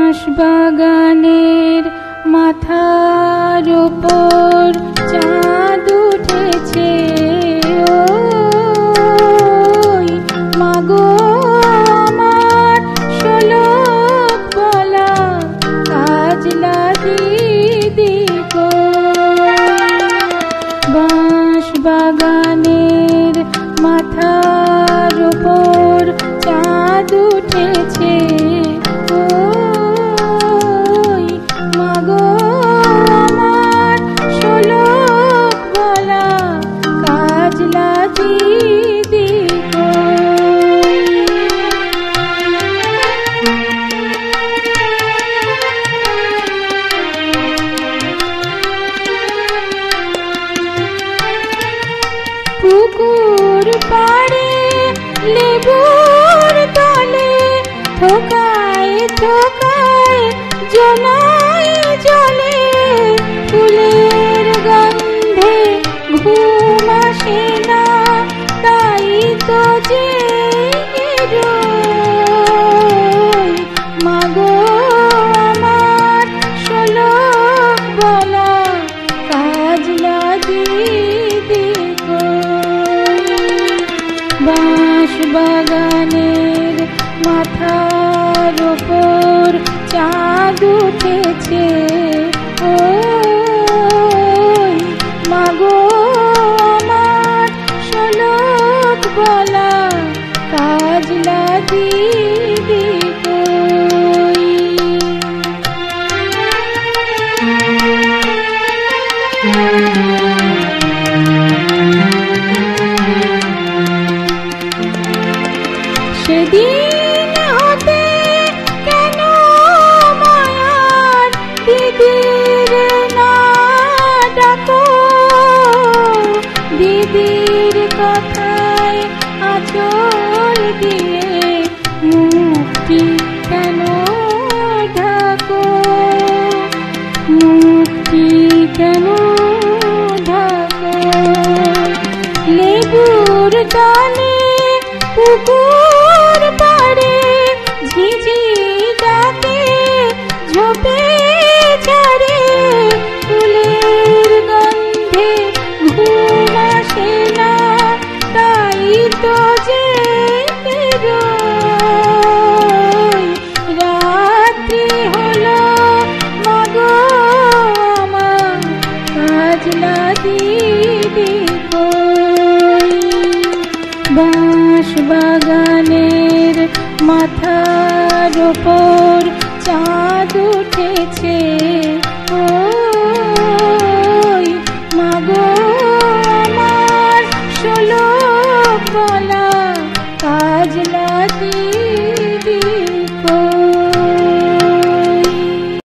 বাঁশবাগানের মাথার উপর চাঁদ উঠেছে, ওই মাগো আমার শোলক বলা কাজলা দিদি গো। বাঁশবাগানের মাথার উপর চাঁদ উঠেছে, পুকুর পাড়ে লেবুর তলে থোকায় থোকায় জনায় জলে, ফুলের গন্ধে ঘুম আসে না তাই তো জেগে রই। মাগো আমার শোলক বলা কাজলা দিদি গো। বাঁশবাগানের মাথার উপর চাঁদ উঠেছে, ওই মাগো আমার শোলক বলা কাজলা দিদি গো। সেদিন হতে কেন মায়ার দিদির না ডাকো, দিদির কথায় আঁচল দিয়ে মুক্তি কেন ঢাকো, মুক্তি কেন ঢাকো। লেবুর তলে পুকুর পাড়ে ঝিঝি ডাকে ঝোপে ঝাড়ে, ফুলের গন্ধে ঘুম আসে না তাই তো জেগে রই। রাত্রি হলো মাগো আমার কাজলা দিদি কই। বাঁশবাগানের মাথার উপর